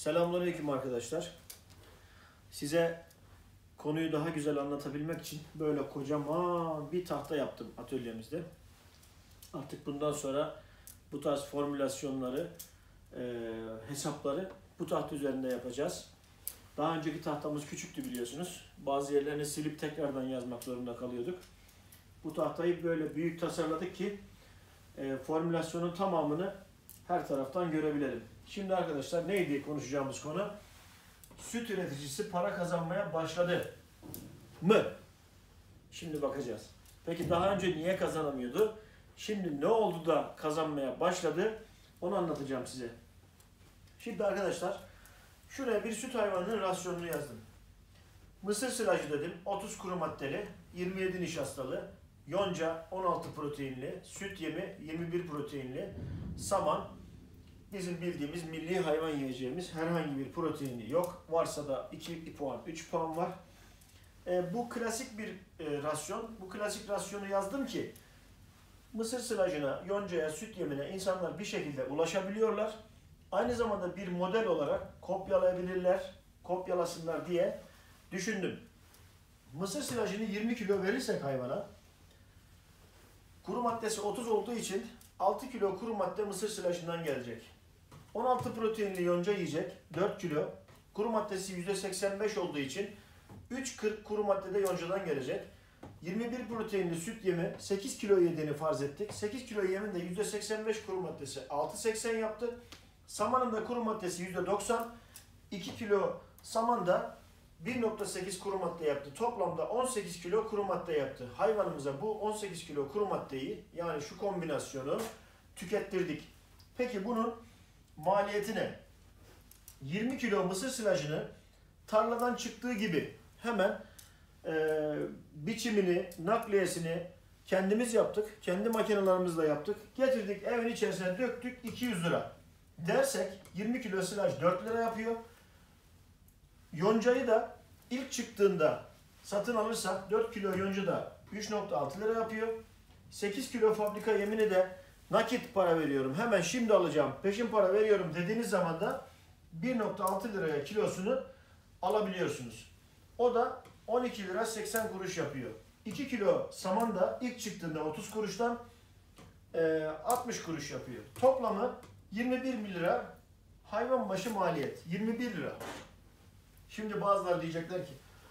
Selamünaleyküm arkadaşlar. Size konuyu daha güzel anlatabilmek için böyle kocaman bir tahta yaptım atölyemizde. Artık bundan sonra bu tarz formülasyonları, hesapları bu tahta üzerinde yapacağız. Daha önceki tahtamız küçüktü biliyorsunuz. Bazı yerlerini silip tekrardan yazmak zorunda kalıyorduk. Bu tahtayı böyle büyük tasarladık ki formülasyonun tamamını her taraftan görebilelim. Şimdi arkadaşlar neydi konuşacağımız konu? Süt üreticisi para kazanmaya başladı mı? Şimdi bakacağız. Peki daha önce niye kazanamıyordu? Şimdi ne oldu da kazanmaya başladı? Onu anlatacağım size. Şimdi arkadaşlar şuraya bir süt hayvanının rasyonunu yazdım. Mısır silajı dedim. 30 kuru maddeli, 27 nişastalı, yonca 16 proteinli, süt yemi 21 proteinli, saman bizim bildiğimiz milli hayvan yiyeceğimiz herhangi bir proteini yok. Varsa da 2 puan, 3 puan var. Bu klasik bir rasyon. Bu klasik rasyonu yazdım ki mısır silajına, yoncaya, süt yemine insanlar bir şekilde ulaşabiliyorlar. Aynı zamanda bir model olarak kopyalayabilirler, kopyalasınlar diye düşündüm. Mısır silajını 20 kilo verirsek hayvana, kuru maddesi 30 olduğu için 6 kilo kuru madde mısır silajından gelecek. 16 proteinli yonca yiyecek, 4 kilo. Kuru maddesi %85 olduğu için 3,40 kuru maddede yoncadan gelecek. 21 proteinli süt yemi 8 kilo yediğini farz ettik. 8 kilo yemin de %85 kuru maddesi 6,80 yaptı. Samanın da kuru maddesi %90. 2 kilo saman da 1,8 kuru madde yaptı. Toplamda 18 kilo kuru madde yaptı. Hayvanımıza bu 18 kilo kuru maddeyi, yani şu kombinasyonu tükettirdik. Peki bunun maliyeti ne? 20 kilo mısır silajını tarladan çıktığı gibi hemen biçimini, nakliyesini kendimiz yaptık. Kendi makinelerimizle yaptık. Getirdik, evin içerisine döktük, 200 lira. Dersek 20 kilo silaj 4 lira yapıyor. Yoncayı da ilk çıktığında satın alırsak 4 kilo yonca da 3,6 lira yapıyor. 8 kilo fabrika yemini de nakit para veriyorum, hemen şimdi alacağım, peşin para veriyorum dediğiniz zaman da 1,6 liraya kilosunu alabiliyorsunuz. O da 12 lira 80 kuruş yapıyor. 2 kilo saman da ilk çıktığında 30 kuruştan 60 kuruş yapıyor. Toplamı 21 lira hayvan başı maliyet. 21 lira. Şimdi bazıları diyecekler ki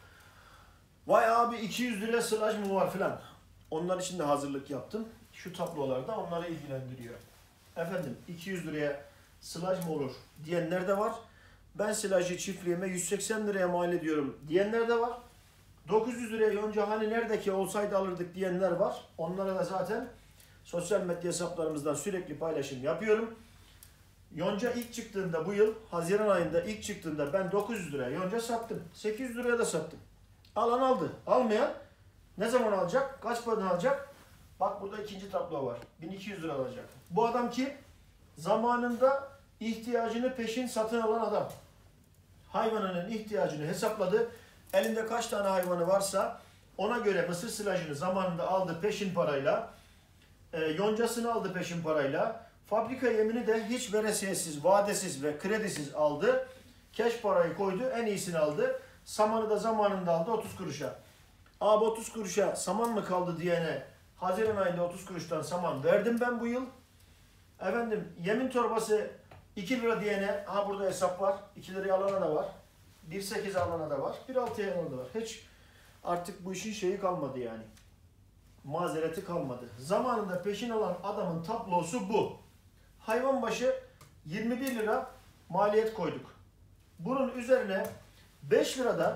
vay abi 200 lira silaj mı var filan. Onlar için de hazırlık yaptım. Şu tablolarda onları ilgilendiriyor. Efendim 200 liraya silaj mı olur diyenler de var. Ben silajı çiftliğime 180 liraya mal ediyorum diyenler de var. 900 liraya yonca hani nerede ki olsaydı alırdık diyenler var. Onlara da zaten sosyal medya hesaplarımızdan sürekli paylaşım yapıyorum. Yonca ilk çıktığında bu yıl Haziran ayında ilk çıktığında ben 900 liraya yonca sattım. 800 liraya da sattım. Alan aldı. Almayan ne zaman alacak? Kaç paradan alacak? Bak burada ikinci tablo var. 1200 lira alacak. Bu adam kim? Zamanında ihtiyacını peşin satın alan adam. Hayvanının ihtiyacını hesapladı. Elinde kaç tane hayvanı varsa ona göre mısır silajını zamanında aldı peşin parayla. Yoncasını aldı peşin parayla. Fabrika yemini de hiç veresiyesiz, vadesiz ve kredisiz aldı. Keş parayı koydu, en iyisini aldı. Samanı da zamanında aldı 30 kuruşa. Abi 30 kuruşa saman mı kaldı diyene Haziran ayında 30 kuruştan saman verdim ben bu yıl. Efendim yemin torbası 2 lira diyene, aha burada hesap var. 2 liraya alana da var. 1,8 alana da var. 1,6'ya alana da var. Hiç artık bu işin şeyi kalmadı yani. Mazereti kalmadı. Zamanında peşin alan adamın tablosu bu. Hayvan başı 21 lira maliyet koyduk. Bunun üzerine 5 lirada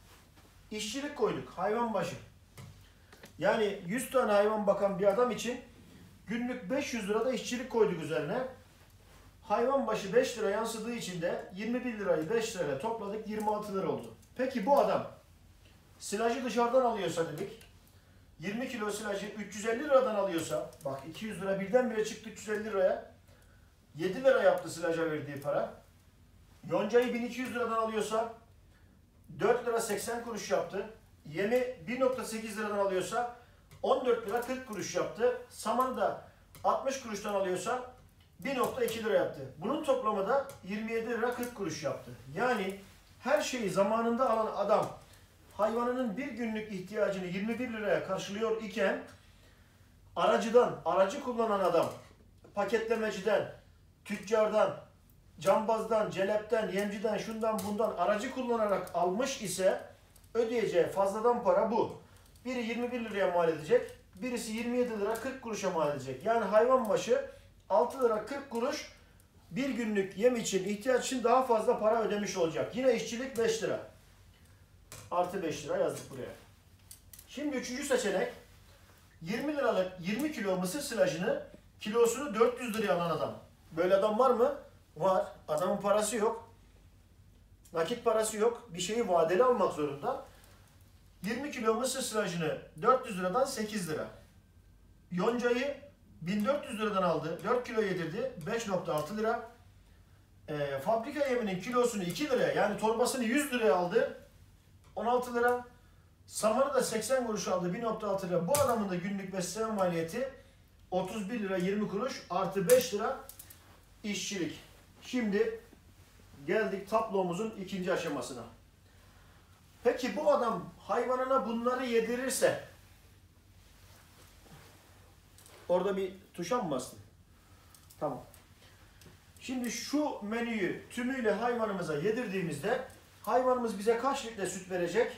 işçilik koyduk hayvan başı. Yani 100 tane hayvan bakan bir adam için günlük 500 lirada işçilik koyduk üzerine. Hayvan başı 5 lira yansıdığı için de 21 lirayı 5 lirayla topladık, 26 lira oldu. Peki bu adam silajı dışarıdan alıyorsa dedik, 20 kilo silajı 350 liradan alıyorsa, bak 200 lira birdenbire çıktı 350 liraya, 7 lira yaptı silaja verdiği para. Yoncayı 1200 liradan alıyorsa 4 lira 80 kuruş yaptı. Yemi 1,8 liradan alıyorsa 14 lira 40 kuruş yaptı. Samanı da 60 kuruştan alıyorsa 1.2 lira yaptı. Bunun toplamı da 27 lira 40 kuruş yaptı. Yani her şeyi zamanında alan adam hayvanının bir günlük ihtiyacını 21 liraya karşılıyor iken aracı kullanan adam paketlemeciden, tüccardan, cambazdan, celepten, yemciden, şundan bundan aracı kullanarak almış ise ödeyeceği fazladan para bu. Biri 21 liraya mal edecek, birisi 27 lira 40 kuruşa mal edecek. Yani hayvan başı 6 lira 40 kuruş bir günlük yem için, ihtiyaç için daha fazla para ödemiş olacak. Yine işçilik 5 lira. Artı 5 lira yazdık buraya. Şimdi üçüncü seçenek 20 liralık 20 kilo mısır silajını kilosunu 400 liraya alan adam. Böyle adam var mı? Var. Adamın parası yok. Nakit parası yok. Bir şeyi vadeli almak zorunda. 20 kilo mısır silajını 400 liradan 8 lira. Yoncayı 1400 liradan aldı. 4 kilo yedirdi. 5.6 lira. Fabrika yeminin kilosunu 2 liraya yani torbasını 100 liraya aldı. 16 lira. Samanı da 80 kuruş aldı. 1.6 lira. Bu adamın da günlük besleme maliyeti 31 lira 20 kuruş artı 5 lira işçilik. Şimdi geldik tablomuzun ikinci aşamasına. Peki bu adam hayvanına bunları yedirirse orada bir tuşa mı bastın? Tamam. Şimdi şu menüyü tümüyle hayvanımıza yedirdiğimizde hayvanımız bize kaç litre süt verecek?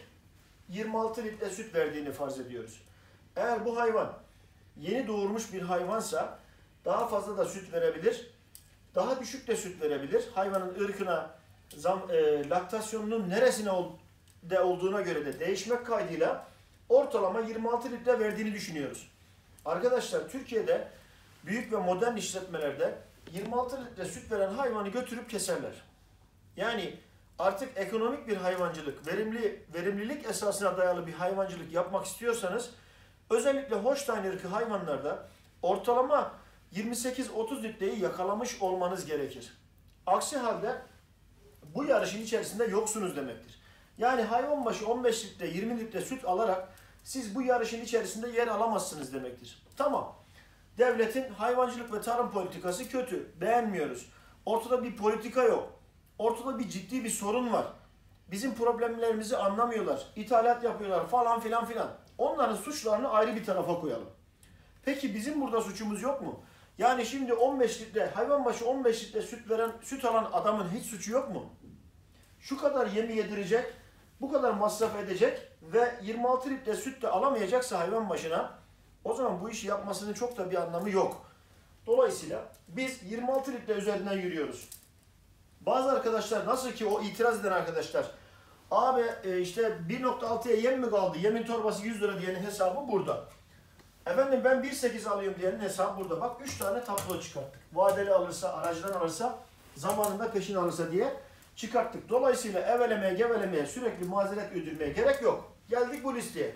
26 litre süt verdiğini farz ediyoruz. Eğer bu hayvan yeni doğurmuş bir hayvansa daha fazla da süt verebilir. Daha düşük de süt verebilir. Hayvanın ırkına, laktasyonunun neresine olduğuna göre de değişmek kaydıyla ortalama 26 litre verdiğini düşünüyoruz. Arkadaşlar Türkiye'de büyük ve modern işletmelerde 26 litre süt veren hayvanı götürüp keserler. Yani artık ekonomik bir hayvancılık, verimlilik esasına dayalı bir hayvancılık yapmak istiyorsanız özellikle Holstein ırkı hayvanlarda ortalama 28-30 litreyi yakalamış olmanız gerekir. Aksi halde bu yarışın içerisinde yoksunuz demektir. Yani hayvan başı 15 litre, 20 litre süt alarak siz bu yarışın içerisinde yer alamazsınız demektir. Tamam. Devletin hayvancılık ve tarım politikası kötü. Beğenmiyoruz. Ortada bir politika yok. Ortada bir ciddi bir sorun var. Bizim problemlerimizi anlamıyorlar. İthalat yapıyorlar falan filan filan. Onların suçlarını ayrı bir tarafa koyalım. Peki bizim burada suçumuz yok mu? Yani şimdi 15 litre, hayvan başı 15 litre süt alan adamın hiç suçu yok mu? Şu kadar yemi yedirecek, bu kadar masraf edecek ve 26 litre süt de alamayacaksa hayvan başına o zaman bu işi yapmasının çok da bir anlamı yok. Dolayısıyla biz 26 litre üzerinden yürüyoruz. Bazı arkadaşlar nasıl ki o itiraz eden arkadaşlar abi işte 1.6'ya yem mi kaldı? Yemin torbası 100 lira diyenin hesabı burada. Efendim ben 1.8 alıyorum diyenin hesabı burada. Bak 3 tane tablo çıkarttık. Vadeli alırsa, aracıdan alırsa, zamanında peşin alırsa diye çıkarttık. Dolayısıyla evelemeye, gevelemeye, sürekli mazeret uydurmaya gerek yok. Geldik bu listeye.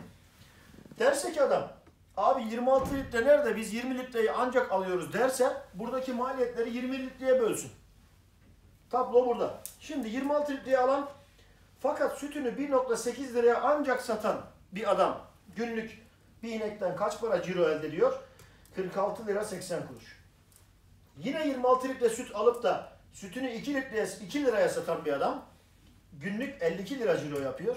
Derse ki adam, abi 26 litre nerede biz 20 litreyi ancak alıyoruz derse, buradaki maliyetleri 20 litreye bölsün. Tablo burada. Şimdi 26 litreye alan fakat sütünü 1.8 liraya ancak satan bir adam günlük bir inekten kaç para ciro elde ediyor? 46 lira 80 kuruş. Yine 26 litre süt alıp da sütünü 2 liraya satan bir adam günlük 52 lira ciro yapıyor.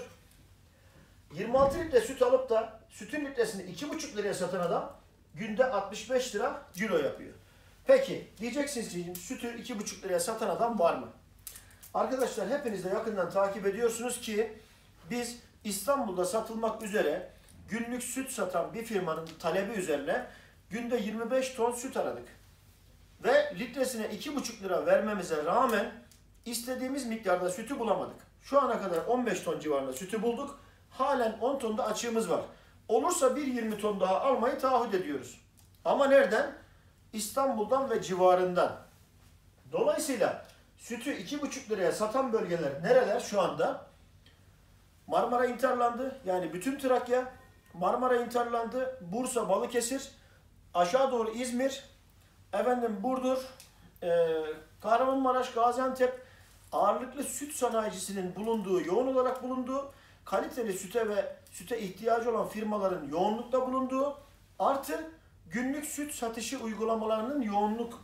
26 litre süt alıp da sütün litresini 2,5 liraya satan adam günde 65 lira ciro yapıyor. Peki diyeceksiniz ki sütü 2,5 liraya satan adam var mı? Arkadaşlar hepiniz de yakından takip ediyorsunuz ki biz İstanbul'da satılmak üzere günlük süt satan bir firmanın talebi üzerine günde 25 ton süt aradık. Ve litresine 2,5 lira vermemize rağmen istediğimiz miktarda sütü bulamadık. Şu ana kadar 15 ton civarında sütü bulduk. Halen 10 tonda açığımız var. Olursa bir 20 ton daha almayı taahhüt ediyoruz. Ama nereden? İstanbul'dan ve civarından. Dolayısıyla sütü 2,5 liraya satan bölgeler nereler şu anda? Marmara interlandı. Yani bütün Trakya, Marmara interlandı. Bursa, Balıkesir, aşağı doğru İzmir, Burdur, Kahramanmaraş, Gaziantep ağırlıklı süt sanayicisinin bulunduğu, yoğun olarak bulunduğu, kaliteli süte ve süte ihtiyacı olan firmaların yoğunlukta bulunduğu, artı günlük süt satışı uygulamalarının yoğunluk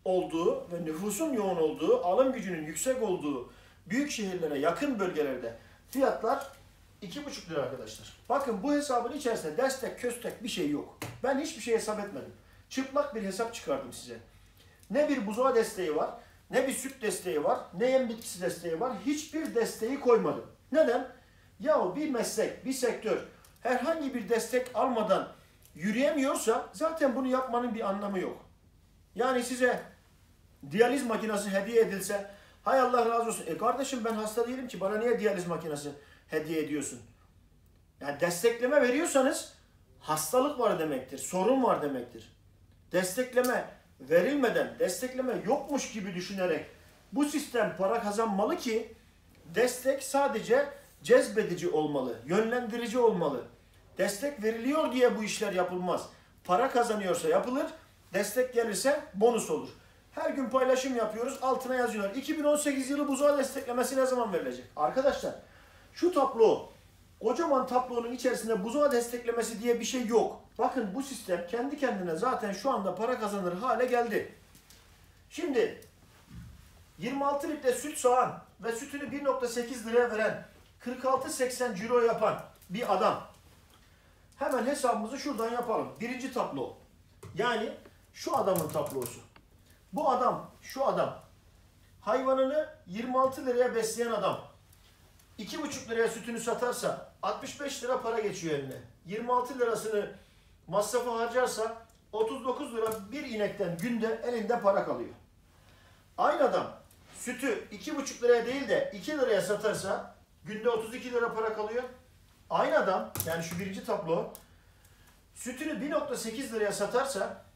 olduğu ve nüfusun yoğun olduğu, alım gücünün yüksek olduğu büyük şehirlere yakın bölgelerde fiyatlar 2,5 lira arkadaşlar. Bakın bu hesabın içerisinde destek, köstek bir şey yok. Ben hiçbir şey hesap etmedim. Çıplak bir hesap çıkardım size. Ne bir buzağı desteği var, ne bir süt desteği var, ne yem bitkisi desteği var. Hiçbir desteği koymadım. Neden? Yahu bir meslek, bir sektör herhangi bir destek almadan yürüyemiyorsa zaten bunu yapmanın bir anlamı yok. Yani size diyaliz makinesi hediye edilse, hay Allah razı olsun. Kardeşim ben hasta değilim ki bana niye diyaliz makinesi hediye ediyorsun? Yani destekleme veriyorsanız hastalık var demektir, sorun var demektir. Destekleme verilmeden, destekleme yokmuş gibi düşünerek bu sistem para kazanmalı ki destek sadece cezbedici olmalı, yönlendirici olmalı. Destek veriliyor diye bu işler yapılmaz. Para kazanıyorsa yapılır, destek gelirse bonus olur. Her gün paylaşım yapıyoruz, altına yazıyorlar. 2018 yılı buzağı desteklemesi ne zaman verilecek? Arkadaşlar, şu tablo, kocaman tablonun içerisinde buzağı desteklemesi diye bir şey yok. Bakın bu sistem kendi kendine zaten şu anda para kazanır hale geldi. Şimdi 26 litre süt sağan ve sütünü 1,8 liraya veren 46,80 ciro yapan bir adam. Hemen hesabımızı şuradan yapalım. Birinci tablo. Yani şu adamın tablosu. Bu adam, şu adam hayvanını 26 liraya besleyen adam 2,5 liraya sütünü satarsa 65 lira para geçiyor eline. 26 lirasını masrafı harcarsa 39 lira bir inekten günde elinde para kalıyor. Aynı adam sütü 2,5 liraya değil de 2 liraya satarsa günde 32 lira para kalıyor. Aynı adam, yani şu birinci tablo, sütünü 1,8 liraya satarsa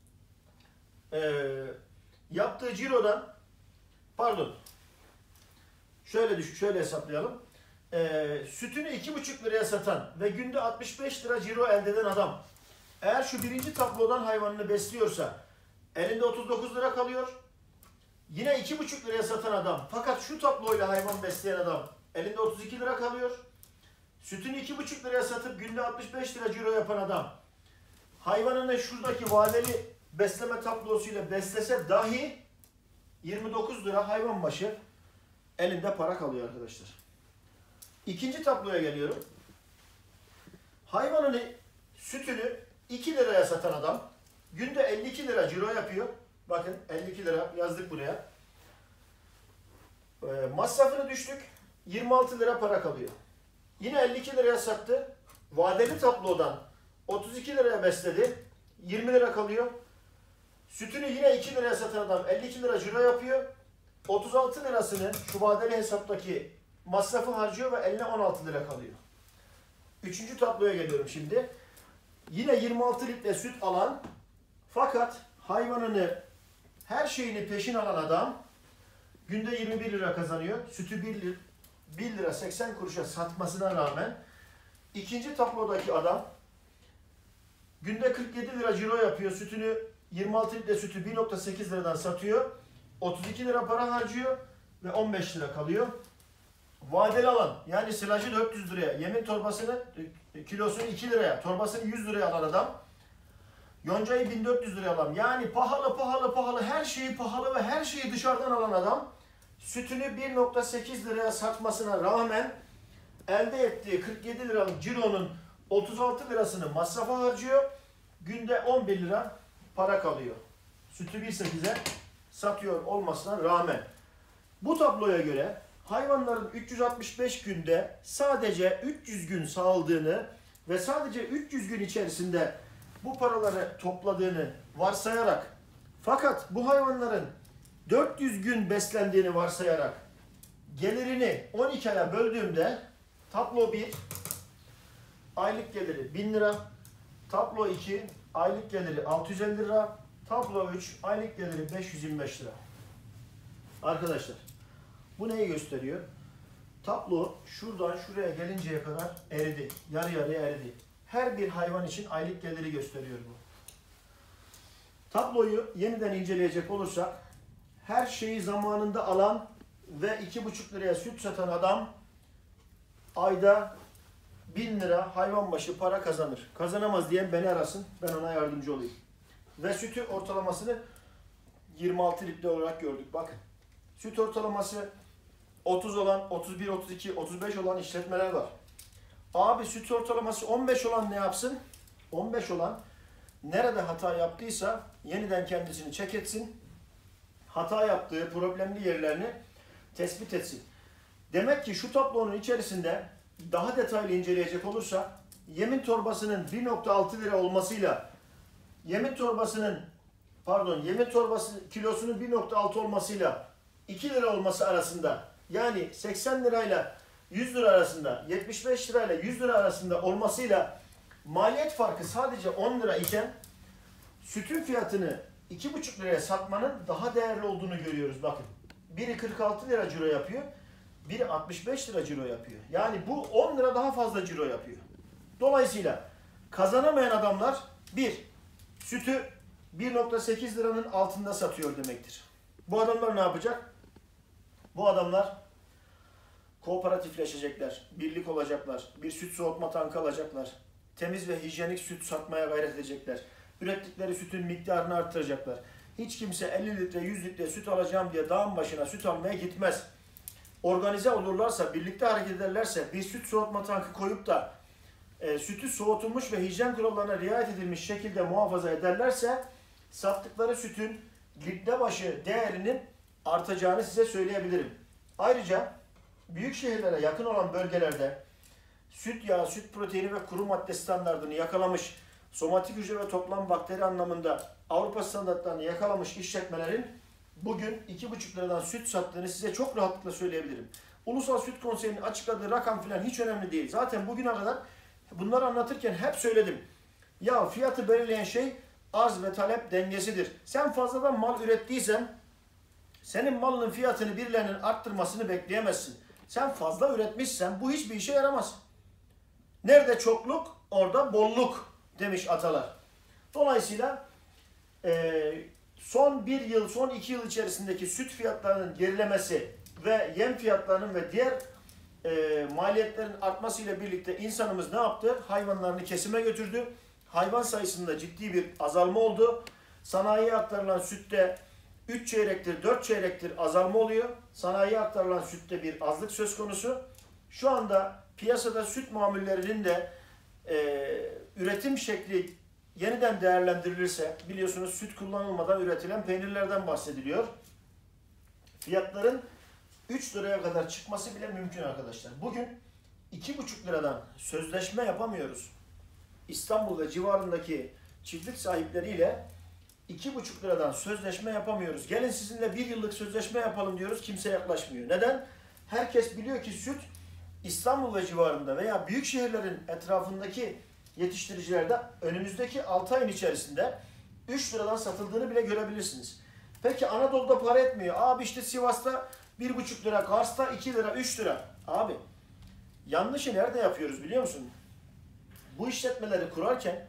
yaptığı cirodan, pardon, şöyle hesaplayalım. Sütünü 2,5 liraya satan ve günde 65 lira ciro elde eden adam, eğer şu birinci tablodan hayvanını besliyorsa elinde 39 lira kalıyor. Yine 2,5 liraya satan adam, fakat şu tabloyla hayvan besleyen adam elinde 32 lira kalıyor. Sütünü 2,5 liraya satıp günde 65 lira ciro yapan adam, hayvanını şuradaki vadeli besleme tablosuyla beslese dahi 29 lira hayvan başı elinde para kalıyor arkadaşlar. İkinci tabloya geliyorum. Hayvanını, sütünü 2 liraya satan adam günde 52 lira ciro yapıyor. Bakın 52 lira yazdık buraya. Masrafını düştük. 26 lira para kalıyor. Yine 52 liraya sattı. Vadeli tablodan 32 liraya besledi. 20 lira kalıyor. Sütünü yine 2 liraya satan adam 52 lira ciro yapıyor. 36 lirasını şu vadeli hesaptaki masrafı harcıyor ve eline 16 lira kalıyor. Üçüncü tabloya geliyorum şimdi. Yine 26 litre süt alan fakat hayvanını, her şeyini peşin alan adam günde 21 lira kazanıyor. Sütü 1 lira 80 kuruşa satmasına rağmen ikinci tablodaki adam günde 47 lira ciro yapıyor. Sütünü, 26 litre sütü 1,8 liradan satıyor. 32 lira para harcıyor ve 15 lira kalıyor. Vadeli alan, yani silajı 400 liraya, yemin torbasını, kilosunu 2 liraya, torbasını 100 liraya alan adam, yoncayı 1400 liraya alan, yani pahalı, her şeyi pahalı ve her şeyi dışarıdan alan adam, sütünü 1,8 liraya satmasına rağmen elde ettiği 47 liralık cironun 36 lirasını masrafa harcıyor, günde 11 lira para kalıyor. Sütü 1,8'e satıyor olmasına rağmen. Bu tabloya göre hayvanların 365 günde sadece 300 gün sağaldığını ve sadece 300 gün içerisinde bu paraları topladığını varsayarak, fakat bu hayvanların 400 gün beslendiğini varsayarak gelirini 12 aya böldüğümde tablo 1 aylık geliri 1000 lira, tablo 2 aylık geliri 650 lira, tablo 3 aylık geliri 525 lira. Arkadaşlar, bu neyi gösteriyor? Tablo şuradan şuraya gelinceye kadar eridi. Yarı yarıya eridi. Her bir hayvan için aylık geliri gösteriyor bu. Tabloyu yeniden inceleyecek olursak, her şeyi zamanında alan ve 2,5 liraya süt satan adam ayda 1000 lira hayvan başı para kazanır. Kazanamaz diyen beni arasın, ben ona yardımcı olayım. Ve sütü ortalamasını 26 litre olarak gördük. Bakın. Süt ortalaması 30 olan, 31, 32, 35 olan işletmeler var. Abi süt ortalaması 15 olan ne yapsın? 15 olan nerede hata yaptıysa yeniden kendisini check etsin. Hata yaptığı problemli yerlerini tespit etsin. Demek ki şu tablonun içerisinde daha detaylı inceleyecek olursa yemin torbasının 1.6 lira olmasıyla yemin torbası kilosunun 1.6 olmasıyla 2 lira olması arasında, yani 80 lirayla 100 lira arasında, 75 lirayla 100 lira arasında olmasıyla maliyet farkı sadece 10 lira iken sütün fiyatını 2,5 liraya satmanın daha değerli olduğunu görüyoruz. Bakın. Biri 46 lira ciro yapıyor. Biri 65 lira ciro yapıyor. Yani bu 10 lira daha fazla ciro yapıyor. Dolayısıyla kazanamayan adamlar sütü 1.8 liranın altında satıyor demektir. Bu adamlar ne yapacak? Bu adamlar kooperatifleşecekler, birlik olacaklar, bir süt soğutma tankı alacaklar, temiz ve hijyenik süt satmaya gayret edecekler. Ürettikleri sütün miktarını artıracaklar. Hiç kimse 50 litre, 100 litre süt alacağım diye dağın başına süt almaya gitmez. Organize olurlarsa, birlikte hareket ederlerse, bir süt soğutma tankı koyup da sütü soğutulmuş ve hijyen kurallarına riayet edilmiş şekilde muhafaza ederlerse sattıkları sütün litre başı değerinin artacağını size söyleyebilirim. Ayrıca büyük şehirlere yakın olan bölgelerde süt yağı, süt proteini ve kuru madde standartını yakalamış, somatik hücre ve toplam bakteri anlamında Avrupa standartlarını yakalamış işletmelerin bugün 2,5 liradan süt sattığını size çok rahatlıkla söyleyebilirim. Ulusal Süt Konseyi'nin açıkladığı rakam falan hiç önemli değil. Zaten bugüne kadar bunları anlatırken hep söyledim. Ya fiyatı belirleyen şey arz ve talep dengesidir. Sen fazladan mal ürettiysen senin malının fiyatını birilerinin arttırmasını bekleyemezsin. Sen fazla üretmişsen bu hiçbir işe yaramaz. Nerede çokluk, orada bolluk demiş atalar. Dolayısıyla son 1 yıl, son 2 yıl içerisindeki süt fiyatlarının gerilemesi ve yem fiyatlarının ve diğer maliyetlerin artmasıyla birlikte insanımız ne yaptı? Hayvanlarını kesime götürdü. Hayvan sayısında ciddi bir azalma oldu. Sanayiye aktarılan sütte 3 çeyrektir, 4 çeyrektir azalma oluyor. Sanayiye aktarılan sütte bir azlık söz konusu. Şu anda piyasada süt mamullerinin de üretim şekli yeniden değerlendirilirse, biliyorsunuz süt kullanılmadan üretilen peynirlerden bahsediliyor. Fiyatların 3 liraya kadar çıkması bile mümkün arkadaşlar. Bugün 2,5 liradan sözleşme yapamıyoruz. İstanbul ve civarındaki çiftlik sahipleriyle 2,5 liradan sözleşme yapamıyoruz. Gelin sizinle 1 yıllık sözleşme yapalım diyoruz. Kimse yaklaşmıyor. Neden? Herkes biliyor ki süt İstanbul ve civarında veya büyük şehirlerin etrafındaki yetiştiricilerde önümüzdeki 6 ayın içerisinde 3 liradan satıldığını bile görebilirsiniz. Peki Anadolu'da para etmiyor. Abi işte Sivas'ta 1,5 lira, Kars'ta 2 lira, 3 lira. Abi yanlışı nerede yapıyoruz biliyor musun? Bu işletmeleri kurarken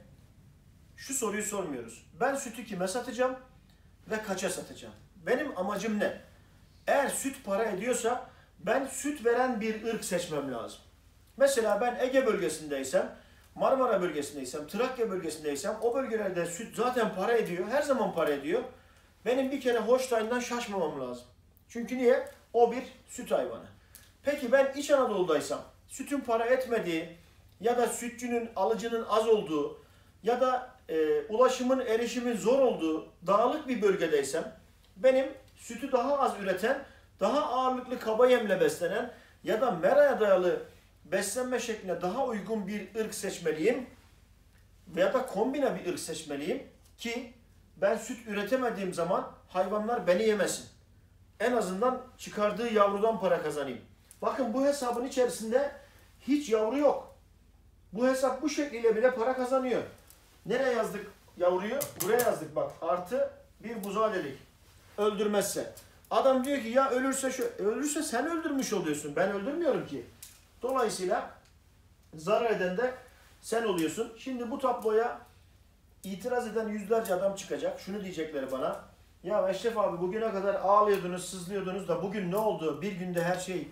şu soruyu sormuyoruz. Ben sütü kime satacağım ve kaça satacağım? Benim amacım ne? Eğer süt para ediyorsa ben süt veren bir ırk seçmem lazım. Mesela ben Ege bölgesindeysem, Marmara bölgesindeysem, Trakya bölgesindeysem o bölgelerde süt zaten para ediyor. Her zaman para ediyor. Benim bir kere Holstein'dan şaşmamam lazım. Çünkü niye? O bir süt hayvanı. Peki ben İç Anadolu'daysam, sütün para etmediği ya da sütçünün, alıcının az olduğu ya da ulaşımın, erişimin zor olduğu dağlık bir bölgedeysem benim sütü daha az üreten, daha ağırlıklı kaba yemle beslenen ya da meraya dayalı beslenme şekline daha uygun bir ırk seçmeliyim veya da kombine bir ırk seçmeliyim ki ben süt üretemediğim zaman hayvanlar beni yemesin. En azından çıkardığı yavrudan para kazanayım. Bakın bu hesabın içerisinde hiç yavru yok. Bu hesap bu şekliyle bile para kazanıyor. Nereye yazdık yavruyu? Buraya yazdık bak. Artı bir buzağı dedik. Öldürmezse. Adam diyor ki ya ölürse sen öldürmüş oluyorsun. Ben öldürmüyorum ki. Dolayısıyla zarar eden de sen oluyorsun. Şimdi bu tabloya itiraz eden yüzlerce adam çıkacak. Şunu diyecekleri bana. Ya Eşref abi bugüne kadar ağlıyordunuz, sızlıyordunuz da bugün ne oldu? Bir günde her şey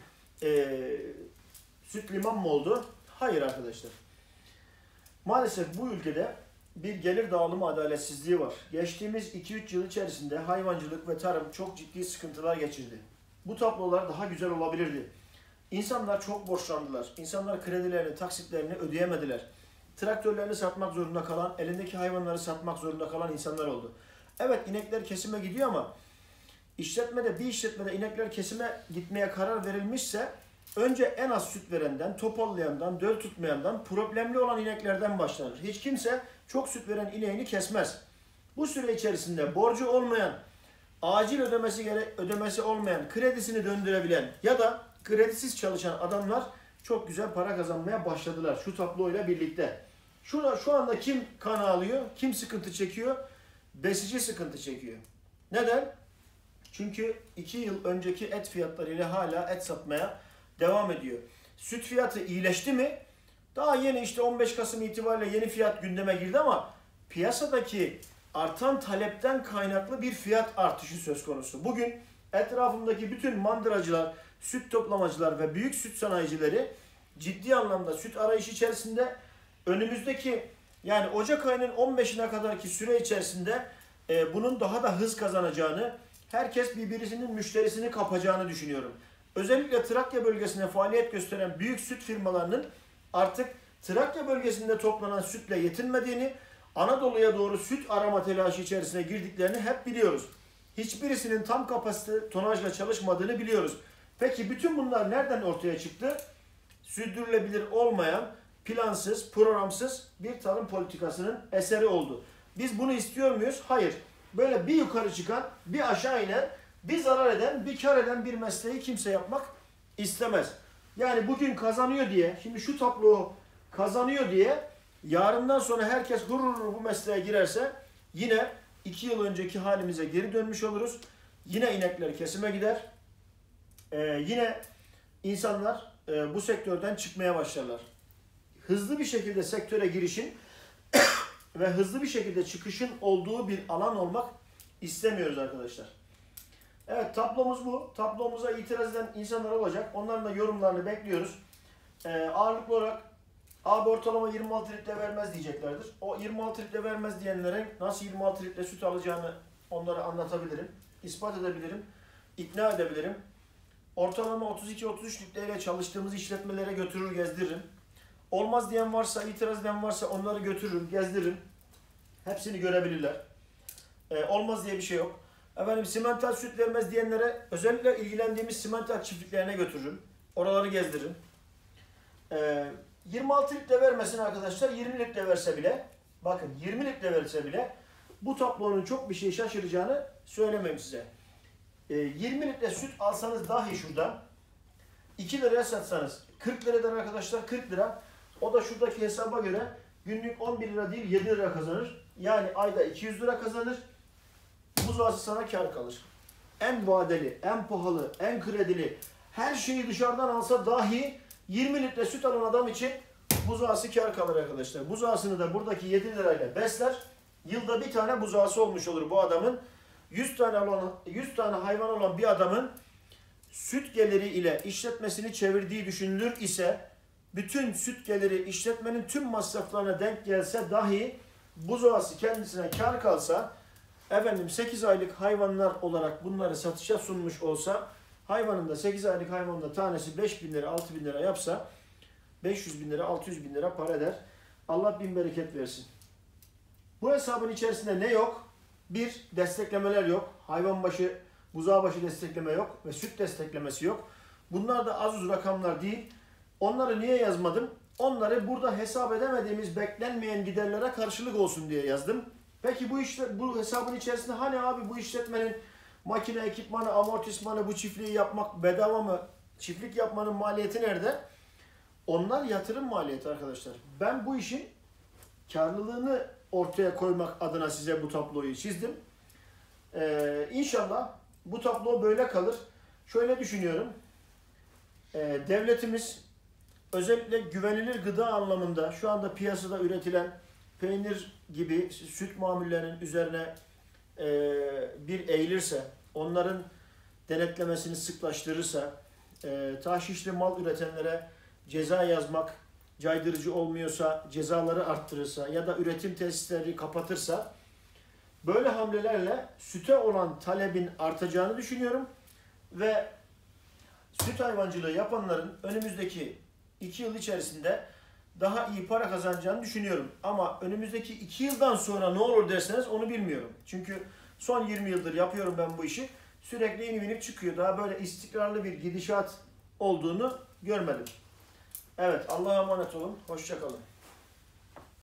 süt liman mı oldu? Hayır arkadaşlar. Maalesef bu ülkede bir gelir dağılımı adaletsizliği var. Geçtiğimiz 2-3 yıl içerisinde hayvancılık ve tarım çok ciddi sıkıntılar geçirdi. Bu tablolar daha güzel olabilirdi. İnsanlar çok borçlandılar. İnsanlar kredilerini, taksitlerini ödeyemediler. Traktörlerini satmak zorunda kalan, elindeki hayvanları satmak zorunda kalan insanlar oldu. Evet, inekler kesime gidiyor ama bir işletmede inekler kesime gitmeye karar verilmişse önce en az süt verenden, topallayandan, döl tutmayandan, problemli olan ineklerden başlanır. Hiç kimse çok süt veren ineğini kesmez. Bu süre içerisinde borcu olmayan, acil ödemesi olmayan, kredisini döndürebilen ya da kredisiz çalışan adamlar çok güzel para kazanmaya başladılar şu tabloyla birlikte. Şu anda kim kan ağlıyor, kim sıkıntı çekiyor? Besici sıkıntı çekiyor. Neden? Çünkü 2 yıl önceki et fiyatlarıyla hala et satmaya devam ediyor. Süt fiyatı iyileşti mi? Daha yeni işte 15 Kasım itibariyle yeni fiyat gündeme girdi ama piyasadaki artan talepten kaynaklı bir fiyat artışı söz konusu. Bugün etrafımdaki bütün mandıracılar, süt toplamacılar ve büyük süt sanayicileri ciddi anlamda süt arayışı içerisinde. Önümüzdeki yani Ocak ayının 15'ine kadarki süre içerisinde bunun daha da hız kazanacağını, herkes birbirinin müşterisini kapacağını düşünüyorum. Özellikle Trakya bölgesine faaliyet gösteren büyük süt firmalarının artık Trakya bölgesinde toplanan sütle yetinmediğini, Anadolu'ya doğru süt arama telaşı içerisine girdiklerini hep biliyoruz. Hiçbirisinin tam kapasite tonajla çalışmadığını biliyoruz. Peki bütün bunlar nereden ortaya çıktı? Sürdürülebilir olmayan, plansız, programsız bir tarım politikasının eseri oldu. Biz bunu istiyor muyuz? Hayır. Böyle bir yukarı çıkan, bir aşağı inen, bir zarar eden, bir kar eden bir mesleği kimse yapmak istemez. Yani bugün kazanıyor diye, şimdi şu tablo kazanıyor diye yarından sonra herkes hurur bu mesleğe girerse yine 2 yıl önceki halimize geri dönmüş oluruz. Yine inekler kesime gider. Yine insanlar bu sektörden çıkmaya başlarlar. Hızlı bir şekilde sektöre girişin ve hızlı bir şekilde çıkışın olduğu bir alan olmak istemiyoruz arkadaşlar. Evet, tablomuz bu. Tablomuza itiraz eden insanlar olacak. Onların da yorumlarını bekliyoruz. Ağırlıklı olarak abi ortalama 26 litre vermez diyeceklerdir. O 26 litre vermez diyenlere nasıl 26 litre süt alacağını onlara anlatabilirim. İspat edebilirim. İkna edebilirim. Ortalama 32-33 litreyle çalıştığımız işletmelere götürür gezdiririm. Olmaz diyen varsa, itiraz eden varsa onları götürürüm, gezdiririm. Hepsini görebilirler. Olmaz diye bir şey yok. Efendim simental süt vermez diyenlere özellikle ilgilendiğimiz simental çiftliklerine götürürüm. Oraları gezdiririm. 26 litre vermesin arkadaşlar, 20 litre verse bile, bakın 20 litre verse bile bu tablonun çok bir şey şaşıracağını söylemem size. 20 litre süt alsanız dahi şurada 2 liraya satsanız 40 liradan arkadaşlar 40 lira. O da şuradaki hesaba göre günlük 11 lira değil 7 lira kazanır. Yani ayda 200 lira kazanır. Buzağısı sana kar kalır. En vadeli, en pahalı, en kredili her şeyi dışarıdan alsa dahi 20 litre süt alan adam için buzağısı kar kalır arkadaşlar. Buzağısını da buradaki 7 lirayla besler. Yılda bir tane buzağısı olmuş olur bu adamın. 100 tane hayvan olan bir adamın süt geliri ile işletmesini çevirdiği düşünülür ise bütün süt geliri işletmenin tüm masraflarına denk gelse dahi buzağısı kendisine kar kalsa, efendim 8 aylık hayvanlar olarak bunları satışa sunmuş olsa, hayvanın da 8 aylık hayvanın da tanesi 5.000 lira 6.000 lira yapsa 500 bin lira 600 bin lira para eder. Allah bin bereket versin. Bu hesabın içerisinde ne yok? Bir, desteklemeler yok. Hayvan başı, buzağı başı destekleme yok ve süt desteklemesi yok. Bunlar da az uz rakamlar değil. Onları niye yazmadım? Onları burada hesap edemediğimiz beklenmeyen giderlere karşılık olsun diye yazdım. Peki bu hesabın içerisinde hani abi bu işletmenin makine, ekipmanı, amortismanı, bu çiftliği yapmak bedava mı? Çiftlik yapmanın maliyeti nerede? Onlar yatırım maliyeti arkadaşlar. Ben bu işin karlılığını ortaya koymak adına size bu tabloyu çizdim. İnşallah bu tablo böyle kalır. Şöyle düşünüyorum. Devletimiz özellikle güvenilir gıda anlamında şu anda piyasada üretilen peynir gibi süt mamullerinin üzerine bir eğilirse, onların denetlemesini sıklaştırırsa, tahşişli mal üretenlere ceza yazmak caydırıcı olmuyorsa, cezaları arttırırsa ya da üretim tesisleri kapatırsa böyle hamlelerle süte olan talebin artacağını düşünüyorum ve süt hayvancılığı yapanların önümüzdeki 2 yıl içerisinde daha iyi para kazanacağını düşünüyorum. Ama önümüzdeki 2 yıldan sonra ne olur derseniz onu bilmiyorum. Çünkü son 20 yıldır yapıyorum ben bu işi. Sürekli inip çıkıyor. Daha böyle istikrarlı bir gidişat olduğunu görmedim. Evet, Allah'a emanet olun. Hoşça kalın.